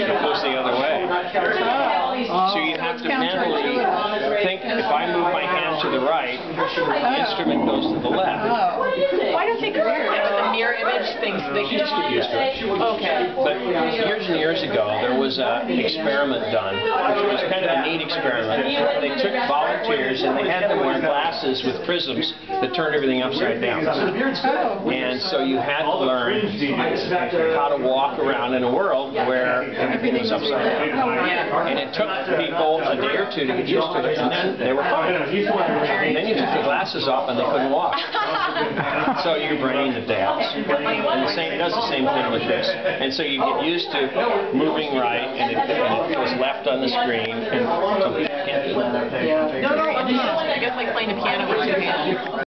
it goes the other way. So you have to mentally think, if I move my hand to the right, the instrument goes to the left. I don't think the mirror image things that you just get used to it. Okay. But years and years ago, there was an experiment done, which was kind of a neat experiment. They took volunteers and they had them wear glasses with prisms that turned everything upside down. And so you had to learn how to walk around in a world where everything was upside down. And it took people a day or two to get used to it, and then they were fine. And then you took the glasses off and they couldn't walk. So your brain adapts. And it does the same thing with this. And so you get used to moving right, and it goes left on the screen, and some people can't do that. I guess like playing the piano with two hands.